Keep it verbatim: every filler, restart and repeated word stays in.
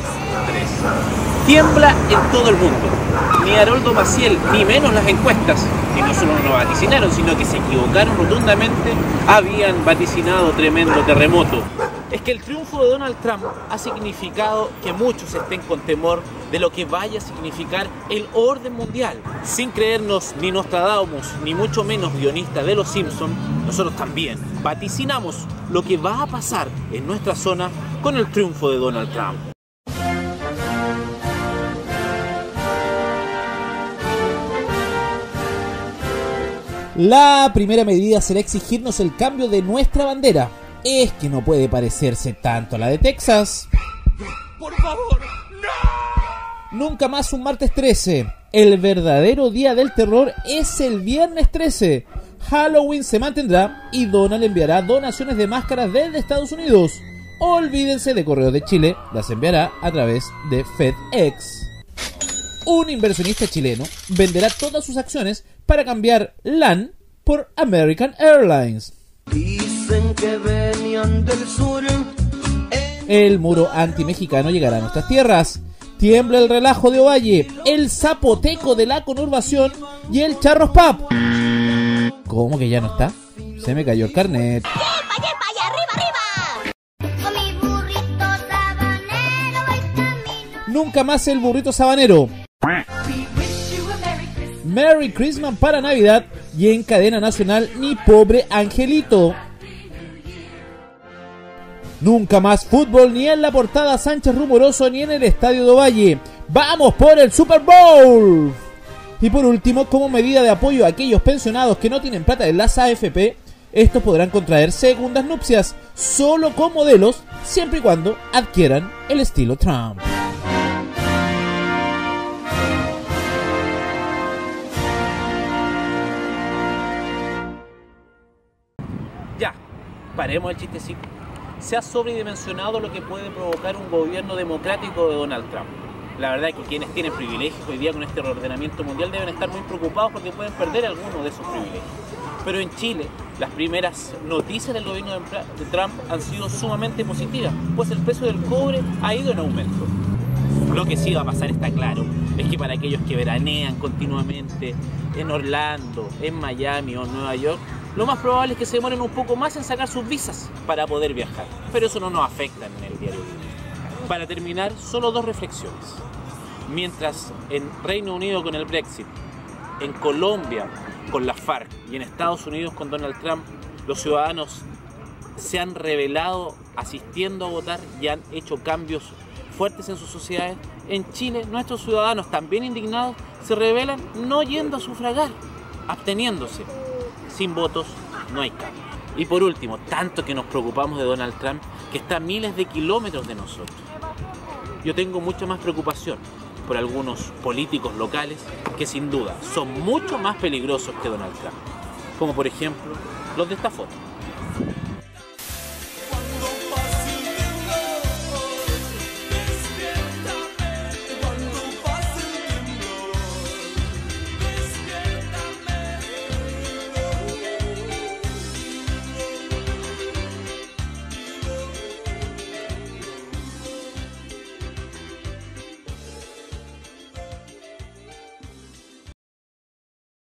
tres. Tiembla en todo el mundo. Ni Haroldo Maciel, ni menos las encuestas, que no solo no vaticinaron, sino que se equivocaron rotundamente, habían vaticinado tremendo terremoto. Es que el triunfo de Donald Trump ha significado que muchos estén con temor de lo que vaya a significar el orden mundial. Sin creernos ni Nostradamus, ni mucho menos guionistas de Los Simpsons, nosotros también vaticinamos lo que va a pasar en nuestra zona con el triunfo de Donald Trump. La primera medida será exigirnos el cambio de nuestra bandera. Es que no puede parecerse tanto a la de Texas. ¡Por favor, no! Nunca más un martes trece. El verdadero día del terror es el viernes trece. Halloween se mantendrá y Donald enviará donaciones de máscaras desde Estados Unidos. Olvídense de Correos de Chile, las enviará a través de FedEx. Un inversionista chileno venderá todas sus acciones para cambiar LAN por American Airlines. Dicen que venían del sur. El muro anti-mexicano llegará a nuestras tierras. Tiembla el relajo de Ovalle, el zapoteco de la conurbación y el Charros Pub. ¿Cómo que ya no está? Se me cayó el carnet. ¡Yepa, yepa, y arriba, arriba! Con mi burrito sabanero voy camino. Nunca más el burrito sabanero. Merry Christmas para Navidad y en cadena nacional Mi Pobre Angelito. Nunca más fútbol ni en la portada Sánchez Rumoroso ni en el estadio de Ovalle. ¡Vamos por el Super Bowl! Y por último, como medida de apoyo a aquellos pensionados que no tienen plata en las A F P, estos podrán contraer segundas nupcias solo con modelos, siempre y cuando adquieran el estilo Trump. Ya, paremos el chistecito. Se ha sobredimensionado lo que puede provocar un gobierno democrático de Donald Trump. La verdad es que quienes tienen privilegios hoy día con este reordenamiento mundial deben estar muy preocupados porque pueden perder alguno de esos privilegios. Pero en Chile, las primeras noticias del gobierno de Trump han sido sumamente positivas, pues el precio del cobre ha ido en aumento. Lo que sí va a pasar, está claro, es que para aquellos que veranean continuamente en Orlando, en Miami o en Nueva York, lo más probable es que se demoren un poco más en sacar sus visas para poder viajar. Pero eso no nos afecta en el diario vivir. Para terminar, solo dos reflexiones. Mientras en Reino Unido con el Brexit, en Colombia con la FARC y en Estados Unidos con Donald Trump, los ciudadanos se han rebelado asistiendo a votar y han hecho cambios fuertes en sus sociedades, en Chile nuestros ciudadanos también indignados se rebelan no yendo a sufragar, absteniéndose. Sin votos no hay cambio. Y por último, tanto que nos preocupamos de Donald Trump, que está a miles de kilómetros de nosotros. Yo tengo mucha más preocupación por algunos políticos locales que sin duda son mucho más peligrosos que Donald Trump, como por ejemplo los de esta foto.